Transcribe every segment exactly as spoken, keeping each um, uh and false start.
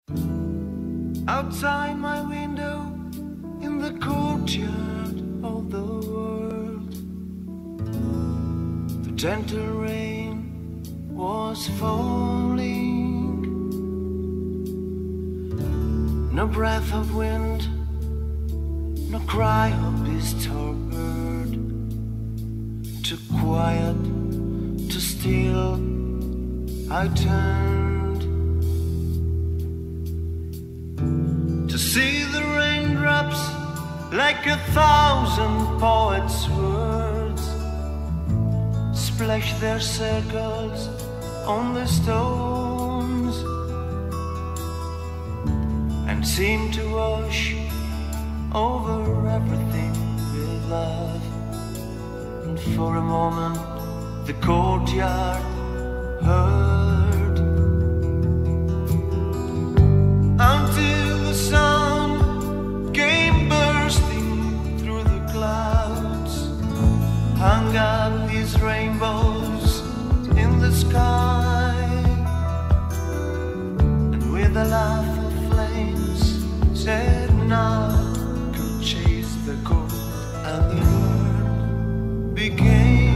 Outside my window, in the courtyard of the world, the gentle rain was falling. No breath of wind, no cry of beast or bird. Too quiet, too still, I turned to see the raindrops like a thousand poets' words splash their circles on the stones and seem to wash over everything with love. And for a moment the courtyard heard, until the sun came bursting through the clouds, hung up his rainbows in the sky, and with a laugh of flames said, now could chase the cold, and the earth became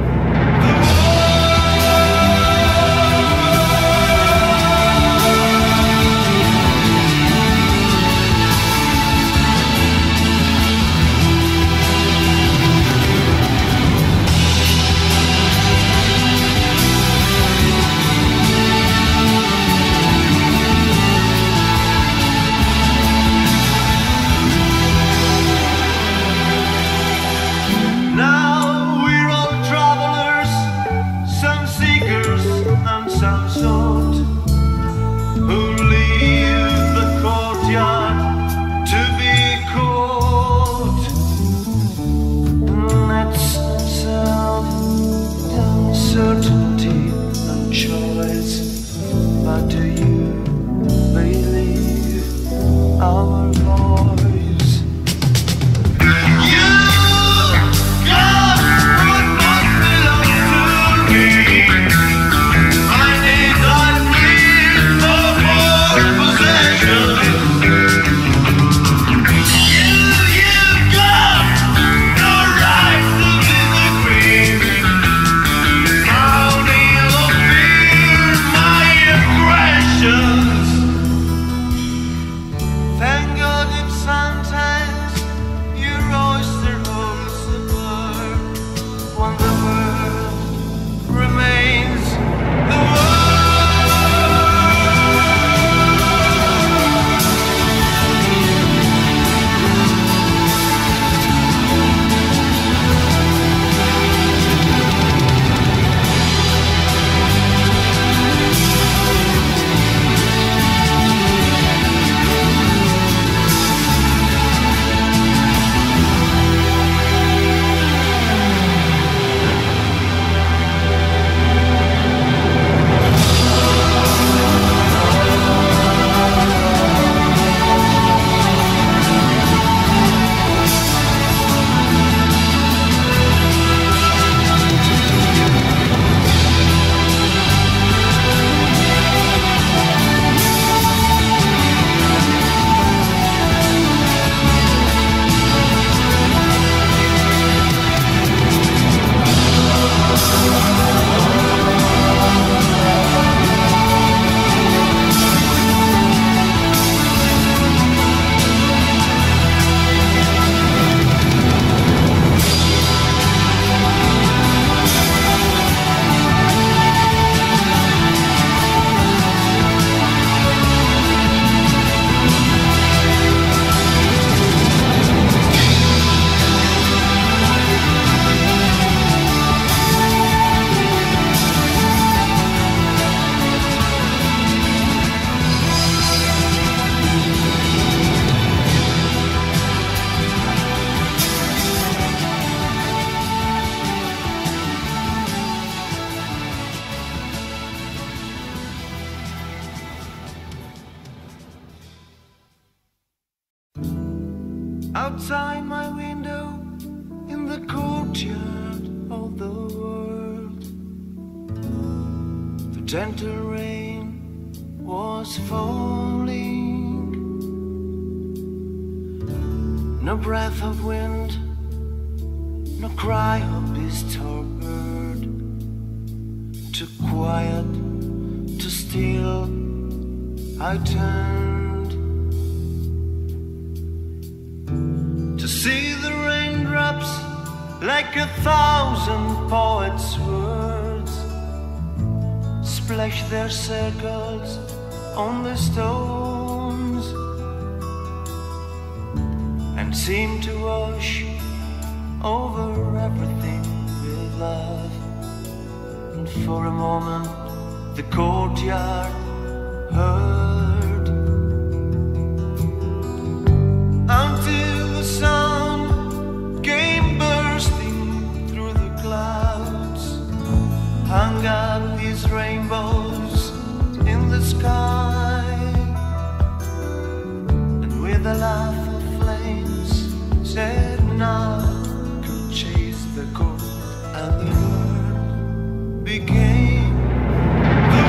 outside my window, in the courtyard of the world, the gentle rain was falling. No breath of wind, no cry of disturbed bird. Too quiet, too still, I turned to see the raindrops like a thousand poets' words splash their circles on the stones and seem to wash over everything with love. And for a moment the courtyard heard, until the sun came bursting through the clouds, hung up these rainbows in the sky, and with a laugh of flames said none could chase the cold, and the earth became the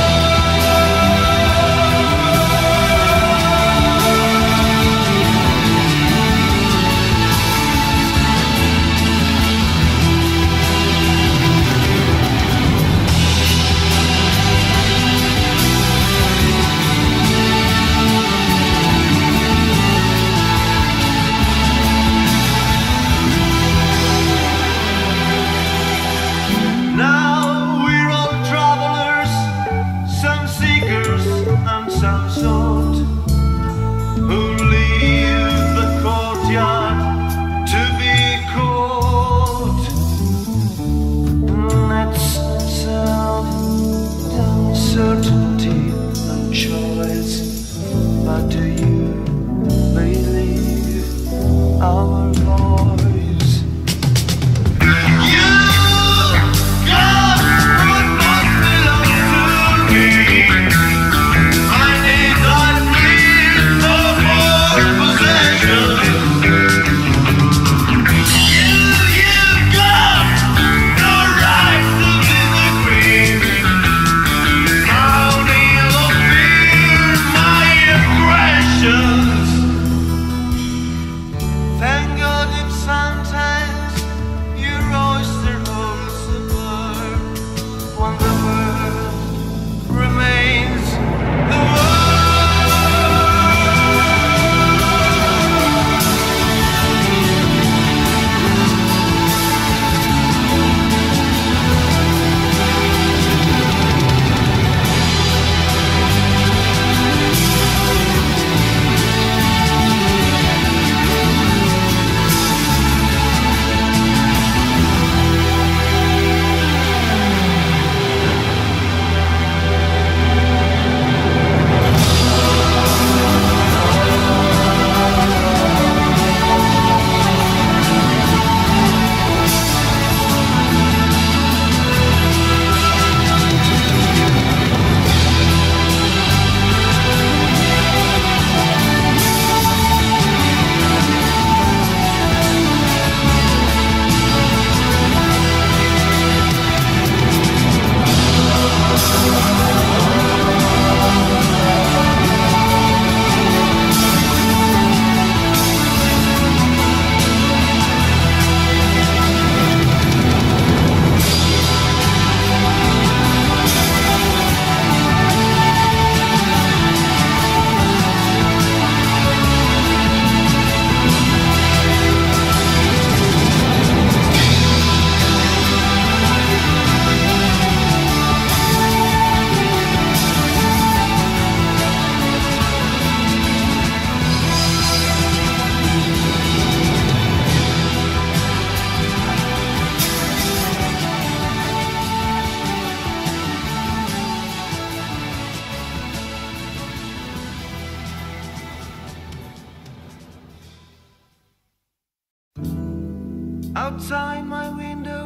outside my window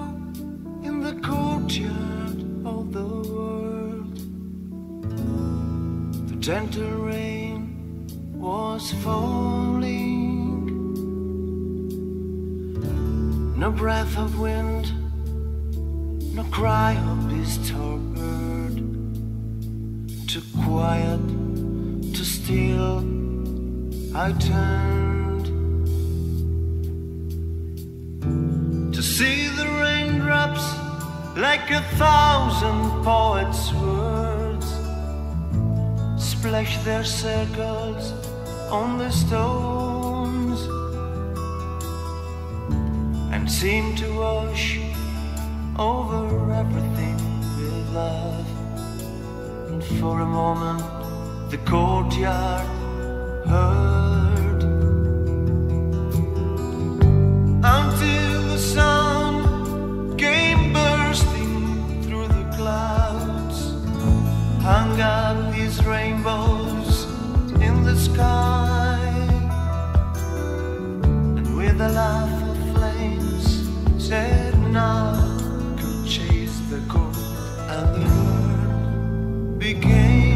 in the courtyard of the world. The gentle rain was falling, no breath of wind, no cry of disturbed bird. Too quiet, too still, I turned a thousand poets' words splash their circles on the stones and seem to wash over everything with love. And for a moment the courtyard heard, until the sun came bursting through the clouds, hung up these rainbows in the sky, and with a laugh of flames said none could chase the cold, and the world became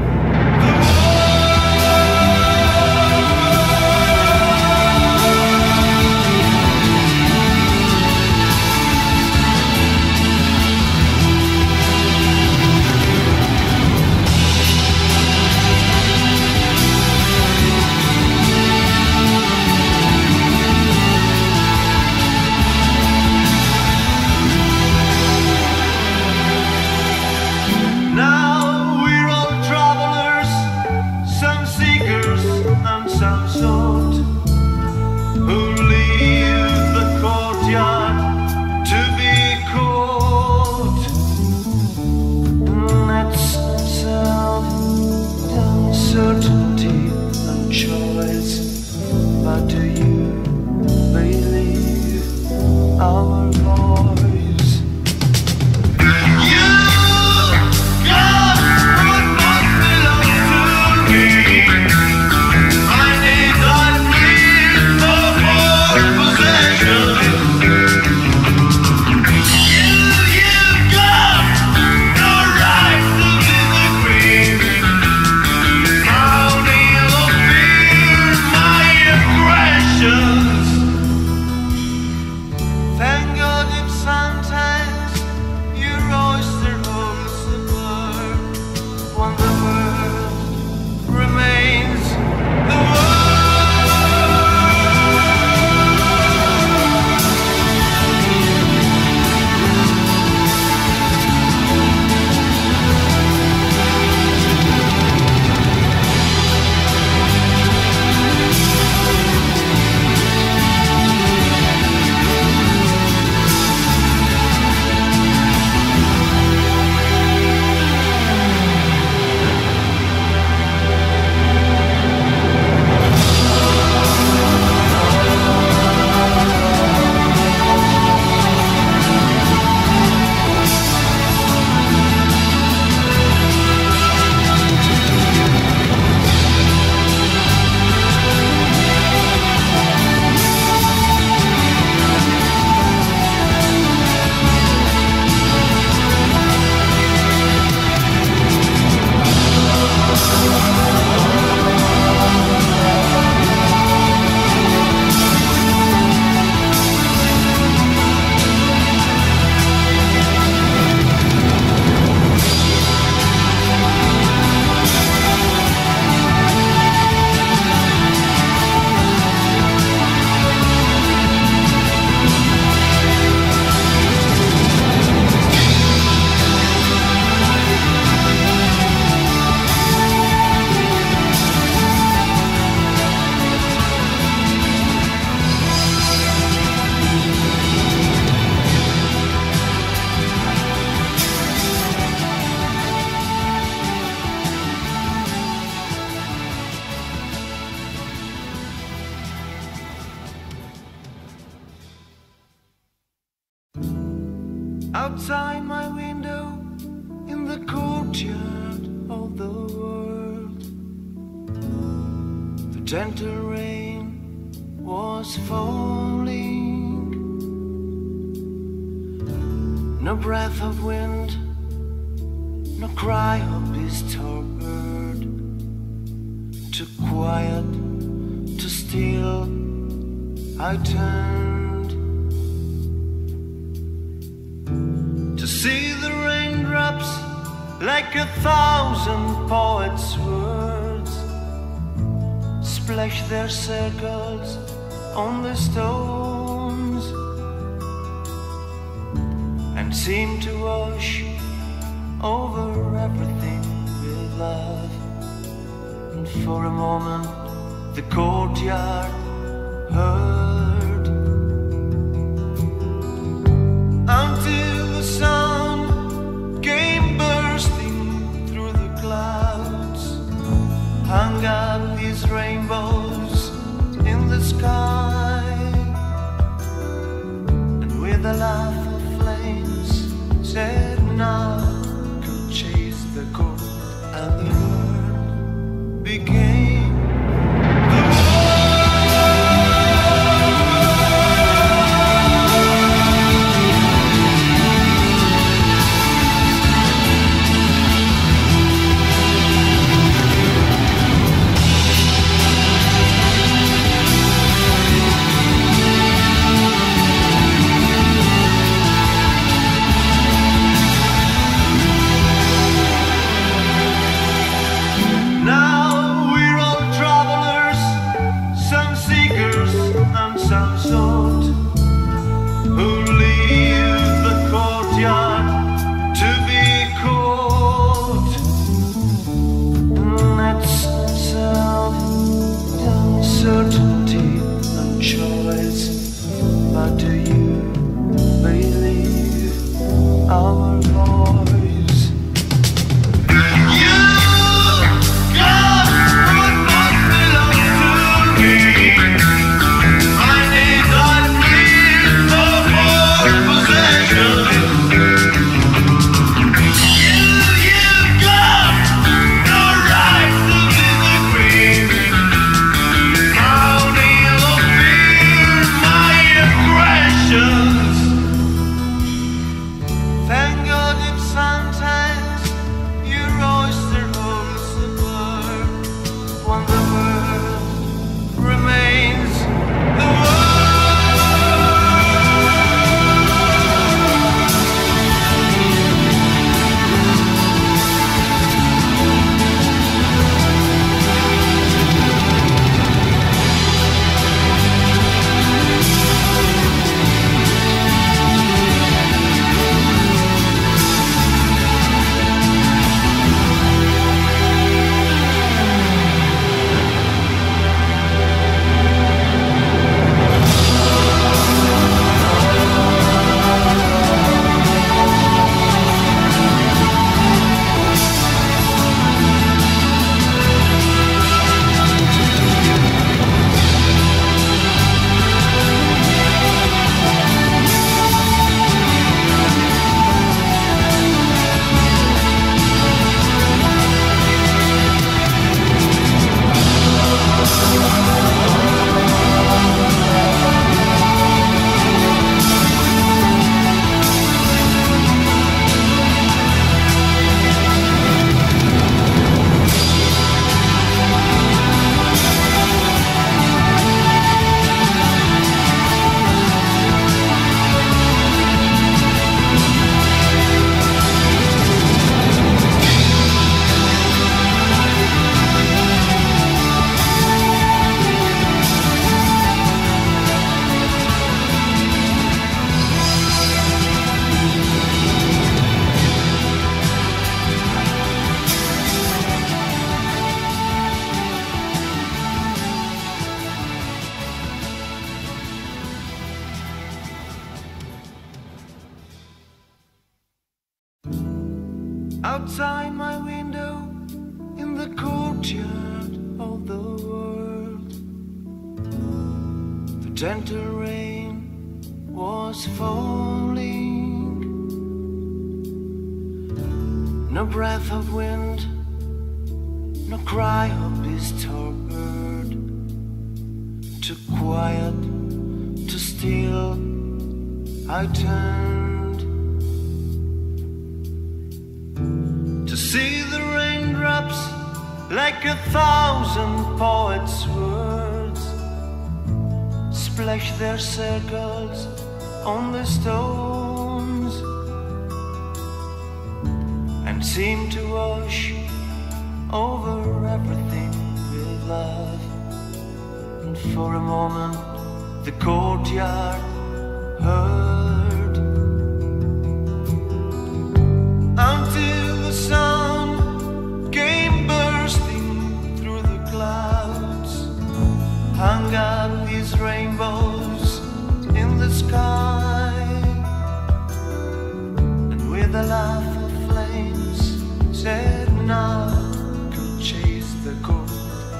outside my window in the courtyard of the world. The gentle rain was falling, no breath of wind, no cry of beast or bird. Too quiet, too still, I turned to see the raindrops like a thousand poets' words splash their circles on the stones and seemed to wash over everything with love. And for a moment the courtyard heard, until the sun came bursting through the clouds, hung up these rainbows in the sky, and with a laugh of flames said now could chase the cold, and the world became the outside my window in the courtyard of the world. The gentle rain was falling, no breath of wind, no cry of disturbed bird. Too quiet, too still, I turned to see the raindrops like a thousand poets' words splash their circles on the stones and seem to wash over everything with love. And for a moment the courtyard heard,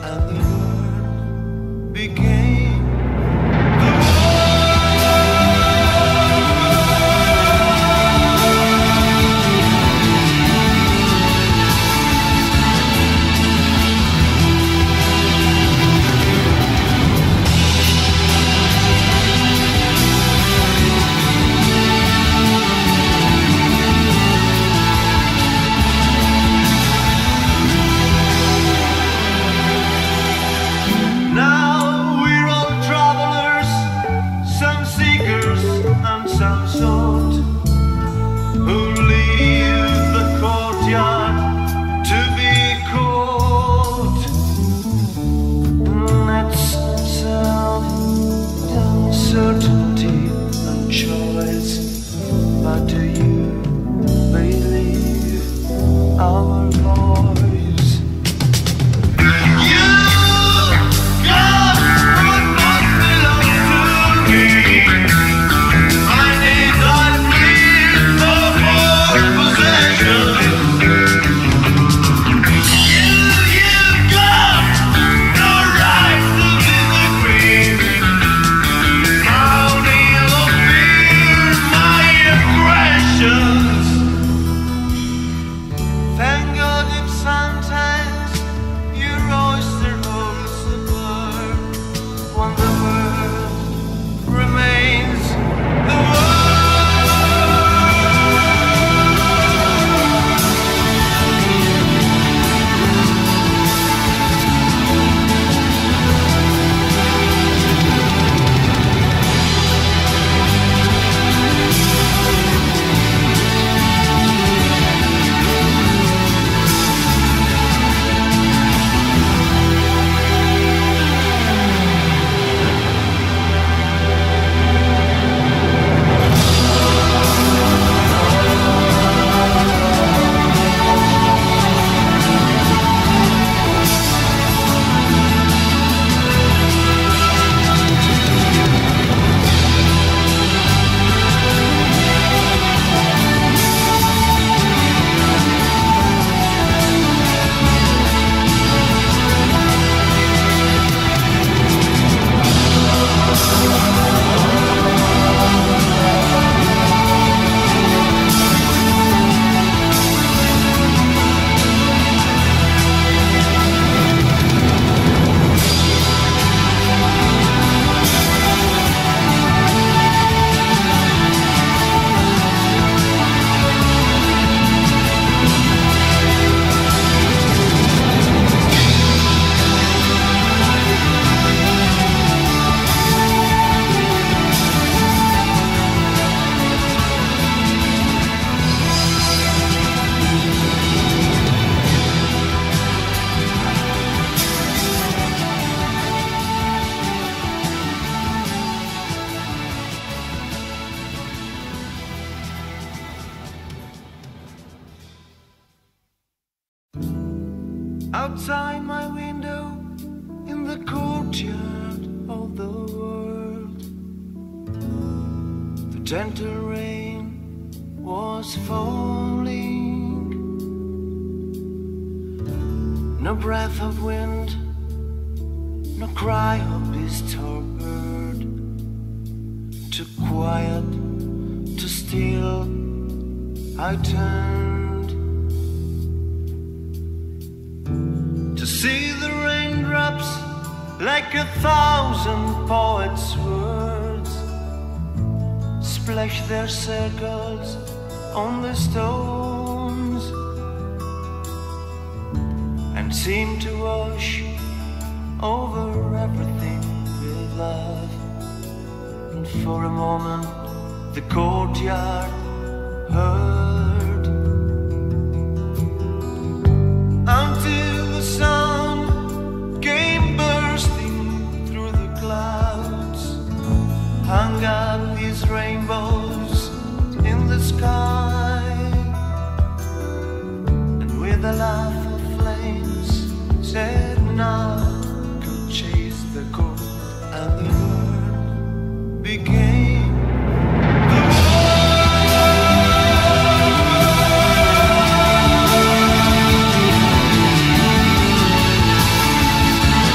and the earth became the outside my window in the courtyard of the world. The gentle rain was falling, no breath of wind, no cry of disturbed bird. Too quiet, too still, I turned to see the raindrops like a thousand poets' words splash their circles on the stones and seem to wash over everything with love. And for a moment the courtyard heard, until the sun came bursting through the clouds, hung up these rainbows in the sky, and with a laugh of flames said none could chase the cold, and the earth became the world.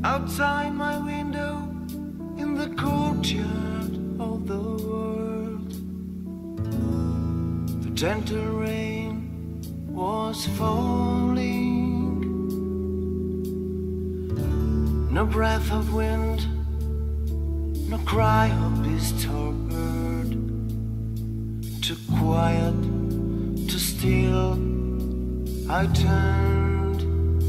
outside my window in the courtyard of the world. The gentle rain was falling, no breath of wind, no cry of disturbed bird. Too quiet, too still, I turned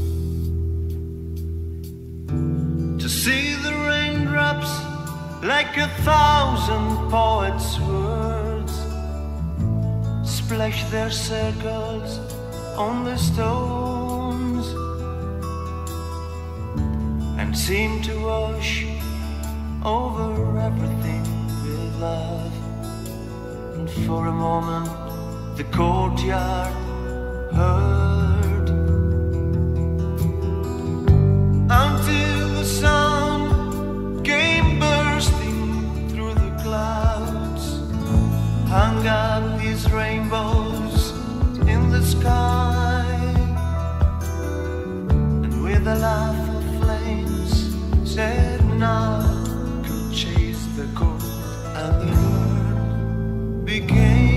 to see the raindrops like a thousand poets' words splash their circles on the stones and seem to wash over everything with love. And for a moment the courtyard heard, until the sun came bursting through the clouds, hung up his rainbows in the sky, and with a laugh of flames said none could chase the cold, and the world became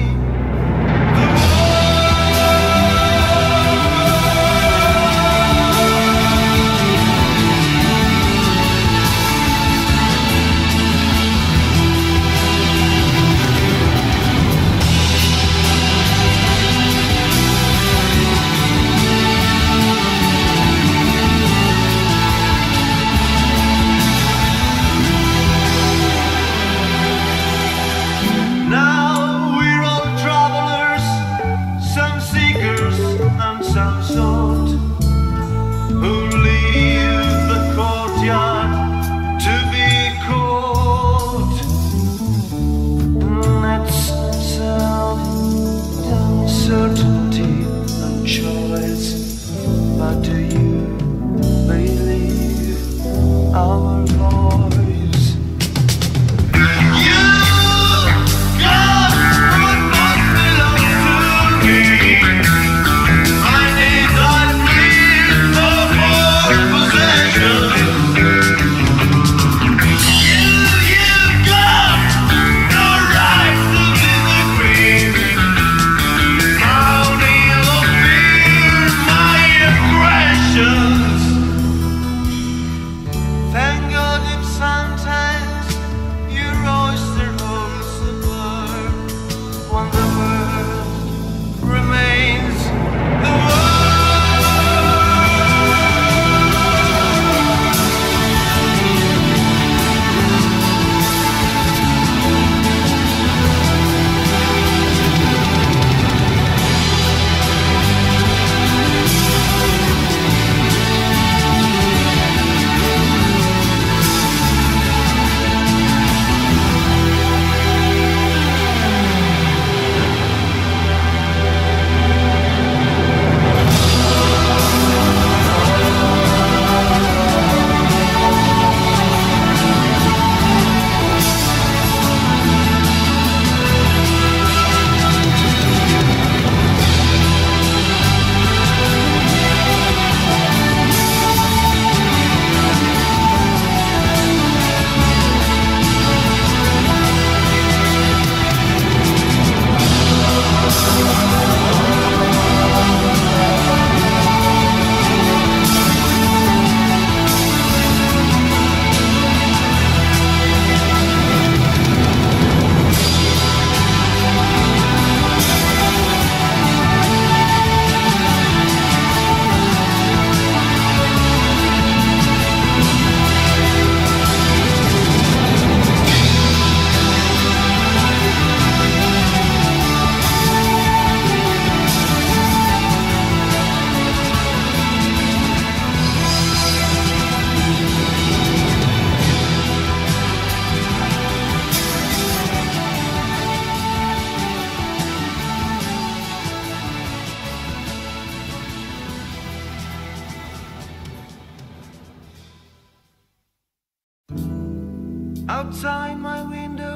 outside my window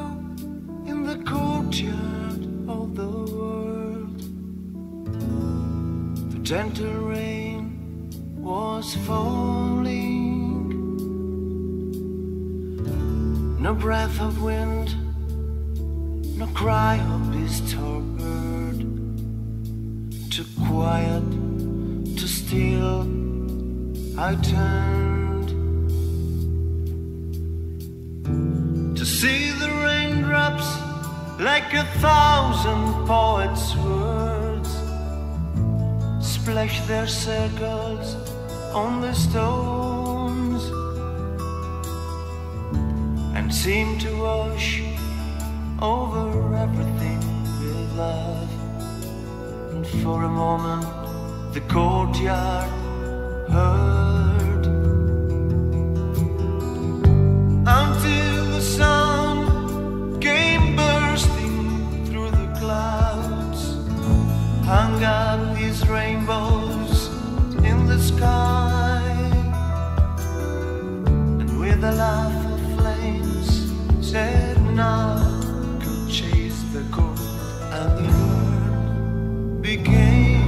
in the courtyard of the world. The gentle rain was falling, No breath of wind, no cry of disturbed bird. Too quiet, too still, I turned to see the raindrops like a thousand poets' words splash their circles on the stones and seem to wash over everything with love. And for a moment the courtyard heard, until the sun came bursting through the clouds, hung up his rainbows in the sky, and with a laugh of flames said none could chase the cold, and the earth became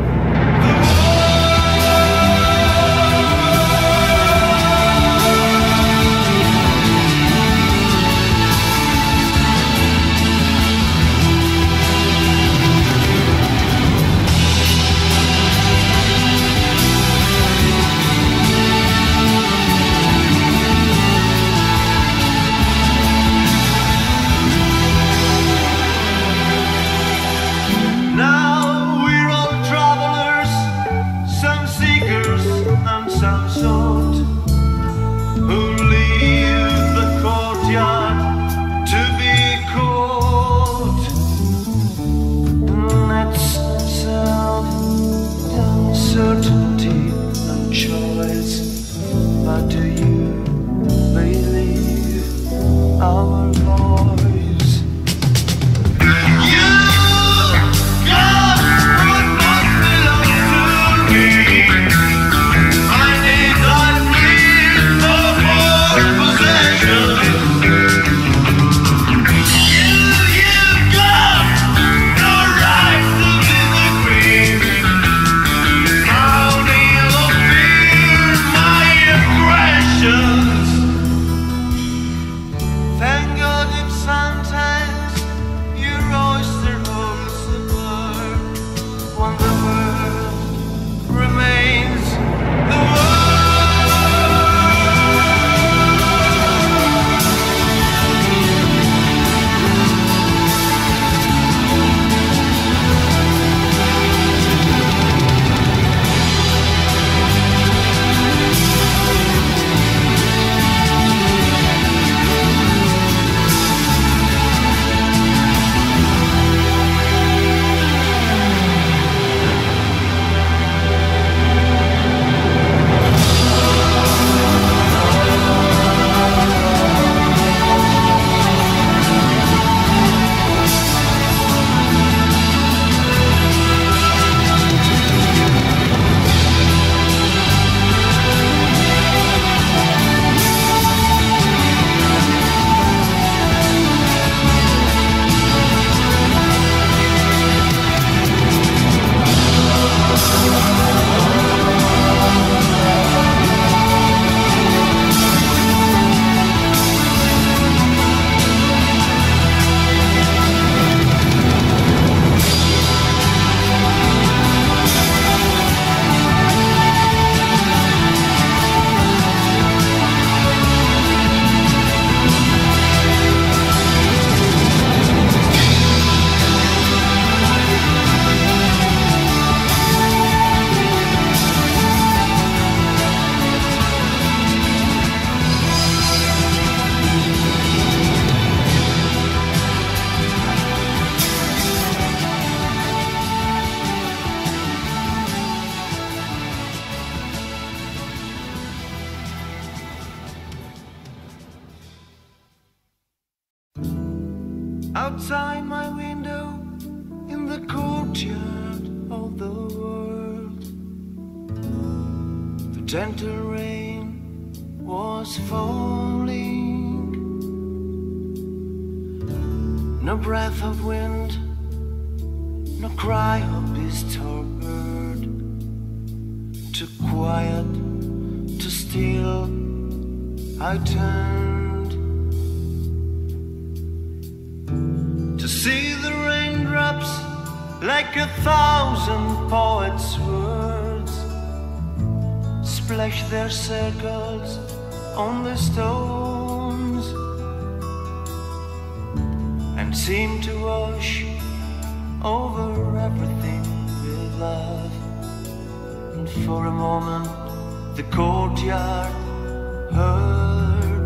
outside my window in the courtyard of the world. The gentle rain was falling, no breath of wind, no cry of disturbed bird. Too quiet, too still, I turned like a thousand poets' words splash their circles on the stones and seem to wash over everything with love. And for a moment the courtyard heard,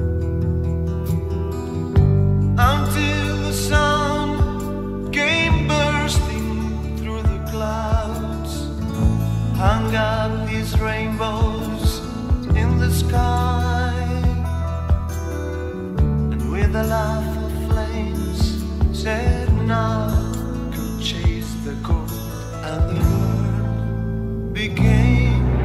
until the sun came bursting through the clouds, hung up his rainbows in the sky, and with a laugh of flames said none could chase the cold, and the world became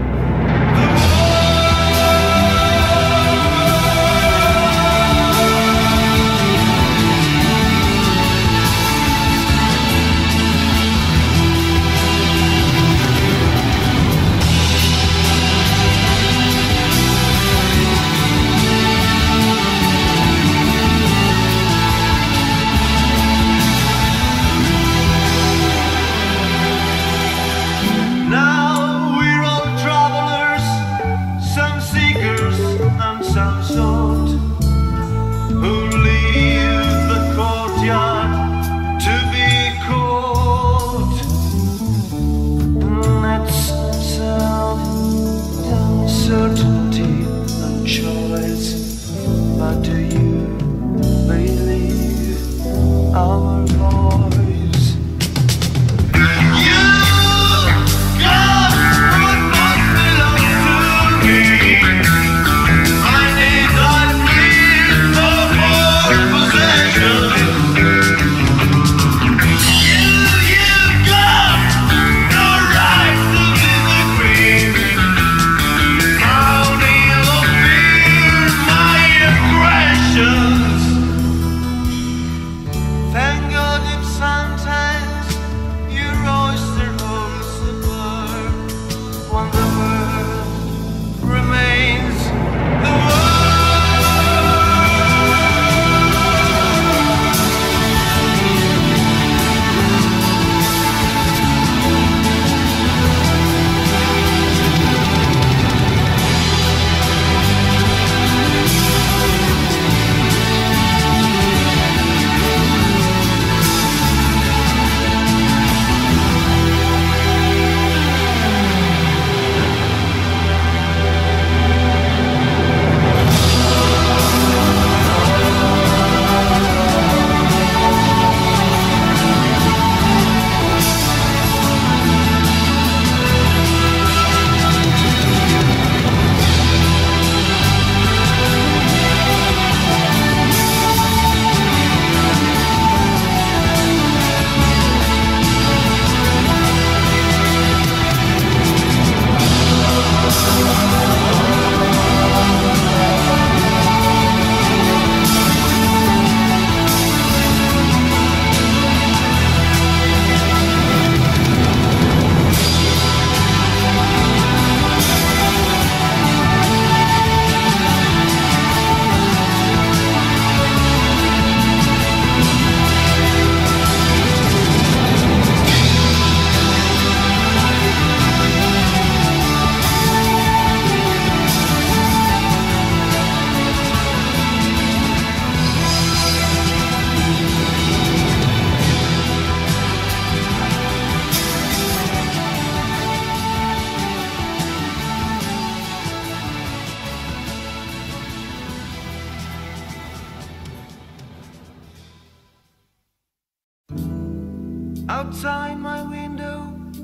outside my window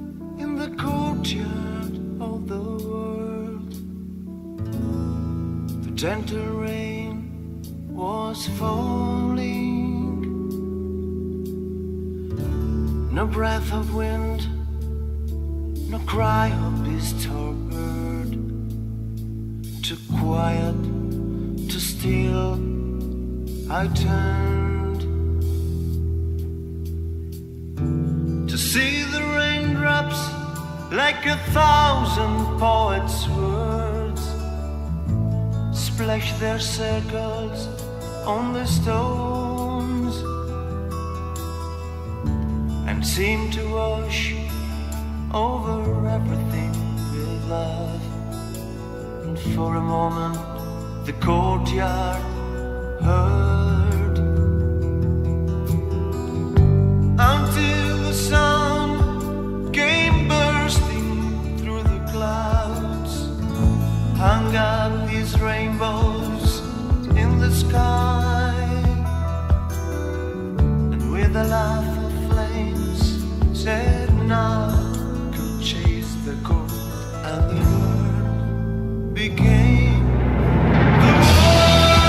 in the courtyard of the world. The gentle rain was falling, no breath of wind, no cry of disturbed bird. Too quiet, too still, I turned to see the raindrops like a thousand poets' words splash their circles on the stones and and seemed to wash over everything with love. And for a moment the courtyard heard, until the sun came bursting through the clouds, hung up his rainbows in the sky, and with a laugh of flames said none could chase the cold, and the world became the world.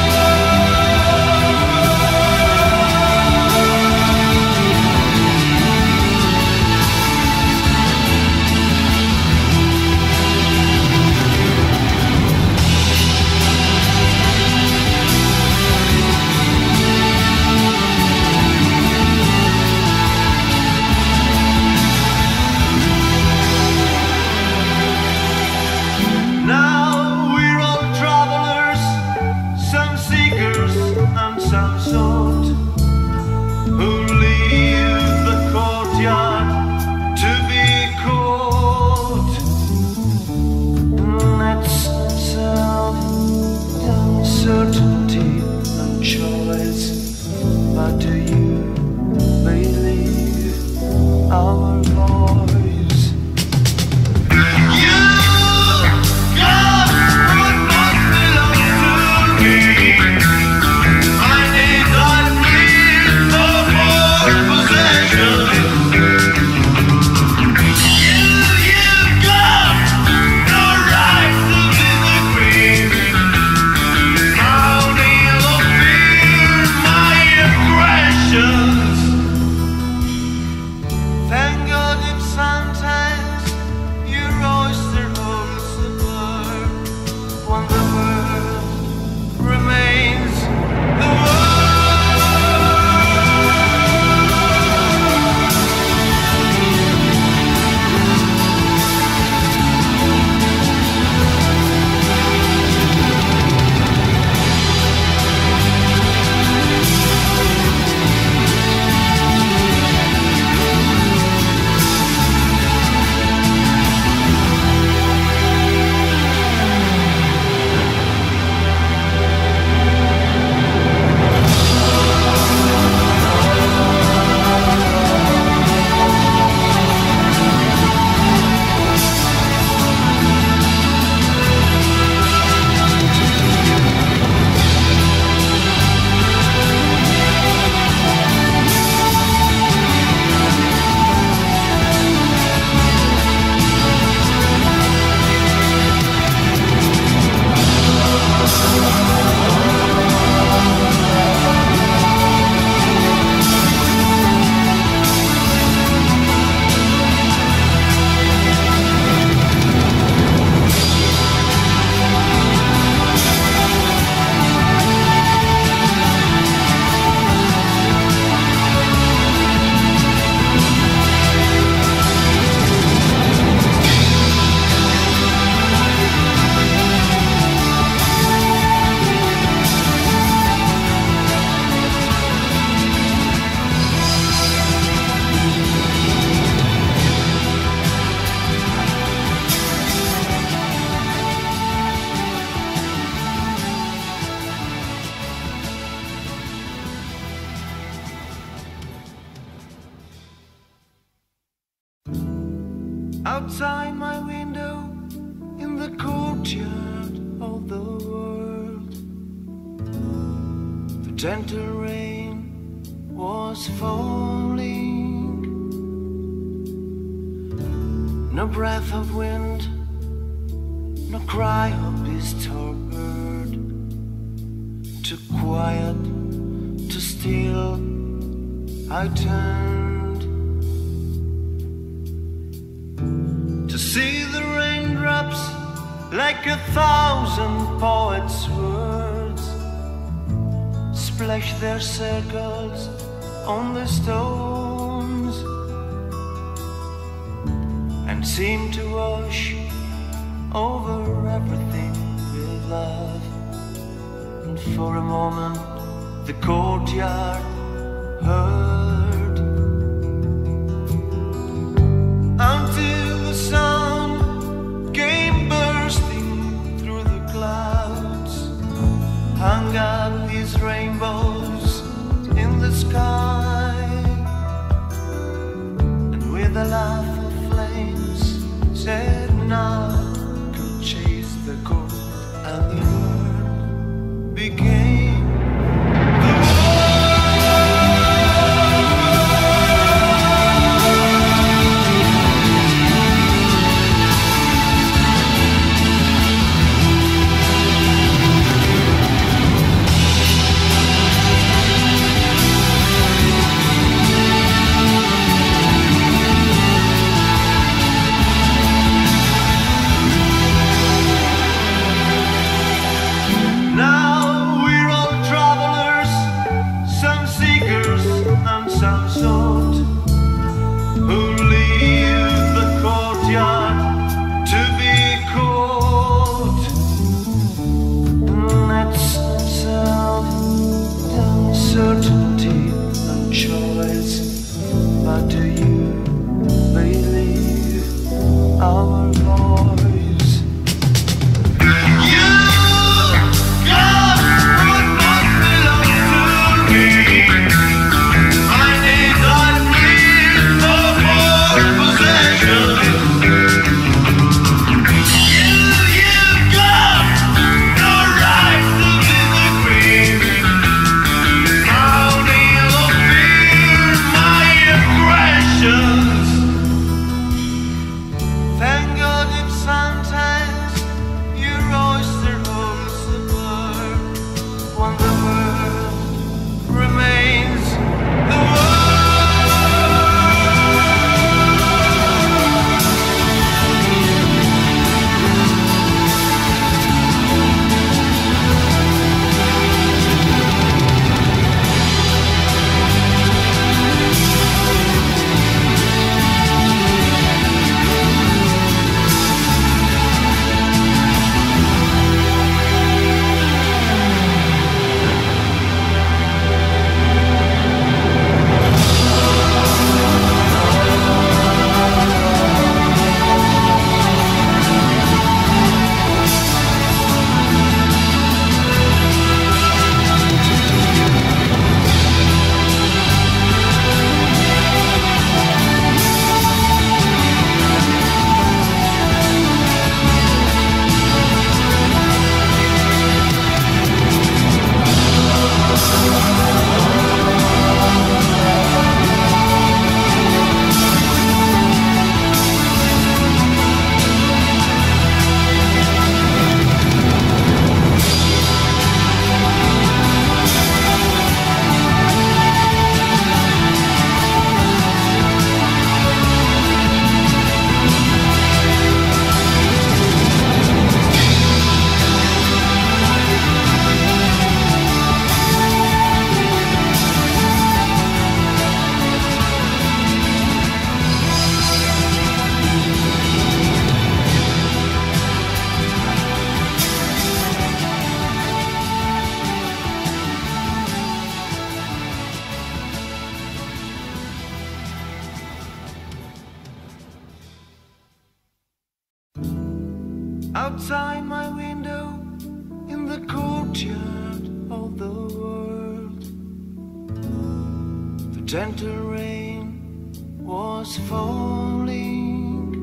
Outside my window, in the courtyard of the world, the gentle rain was falling. No breath of wind, no cry of disturbed bird. Too quiet, too still, I turned to see the raindrops like a thousand poets' words splash their circles on the stones and seem to wash over everything with love. And for a moment the courtyard heard, a laugh of flames, said none could chase the cold, and the world became the outside my window in the courtyard of the world. The gentle rain was falling,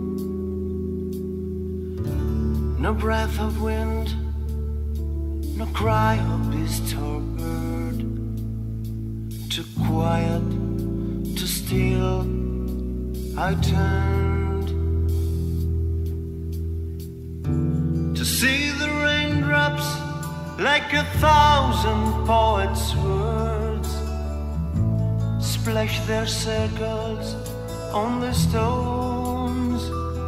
no breath of wind, no cry of disturbed bird. Too quiet, too still, I turned to see the raindrops like a thousand poets' words splash their circles on the stones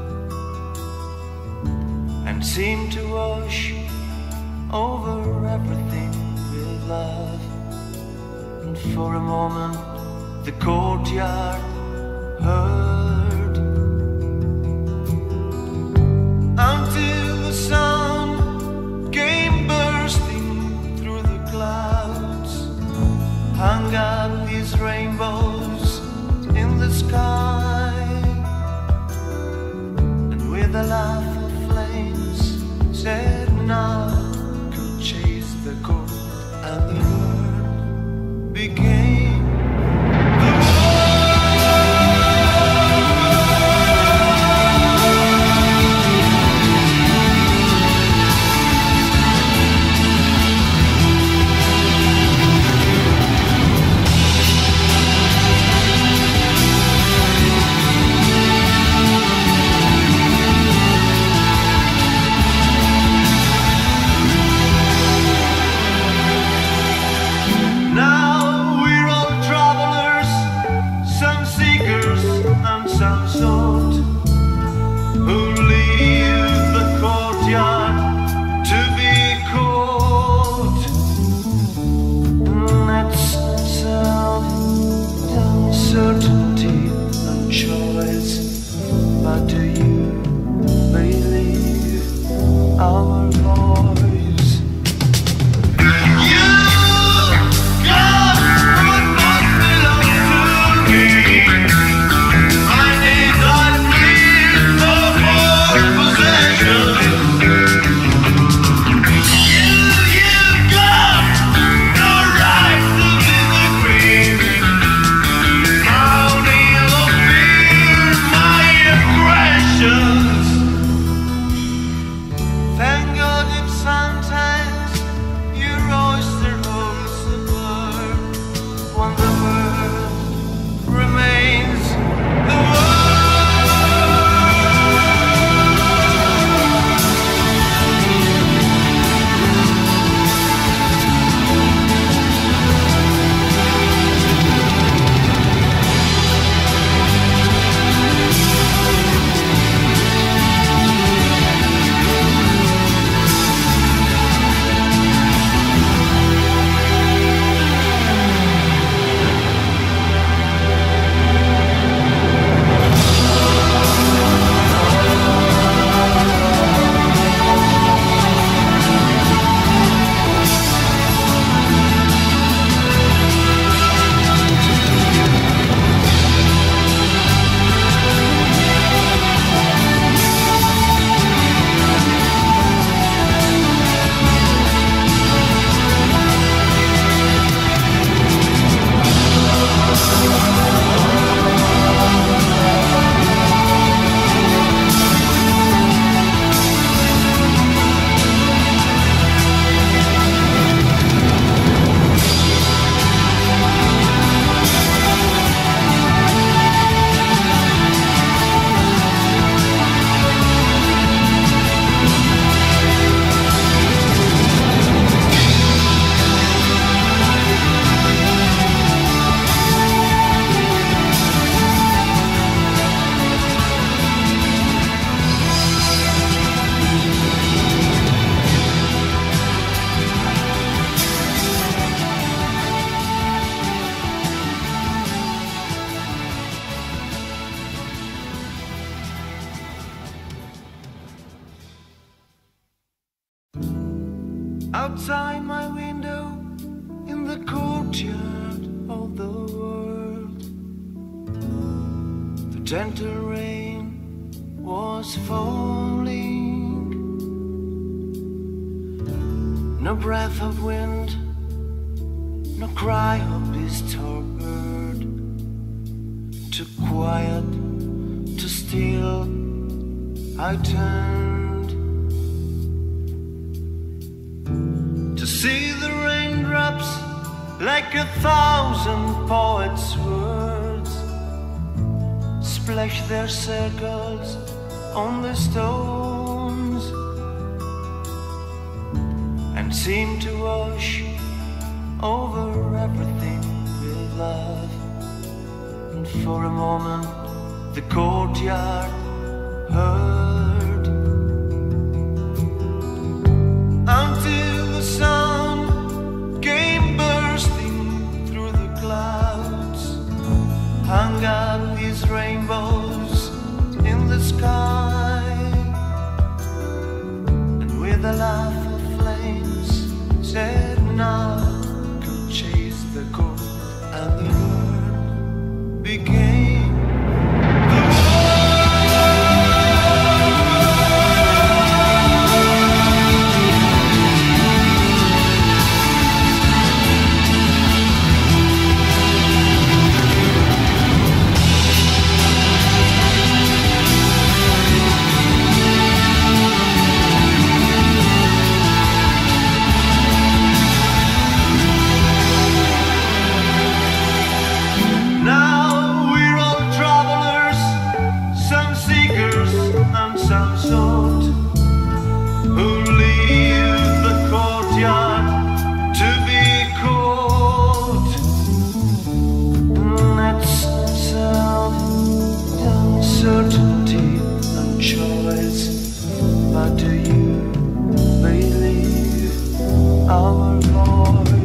and seem to wash over everything with love. And for a moment the courtyard heard, until the sun came bursting through the clouds, hung out his rainbows in the sky, and with a laugh of flames said none could chase the cold, and the world became the world. by my window in the courtyard of the world. The gentle rain was falling, no breath of wind, no cry of disturbed bird. Too quiet, too still, I turned to see the raindrops like a thousand poets' words splash their circles on the stones and seem to wash over everything with love. And for a moment the courtyard heard, until the sun came bursting through the clouds, hung up his rainbows in the sky, and with a laugh of flames said none could chase the cold, and the world became certainty and choice. But do you believe our Lord?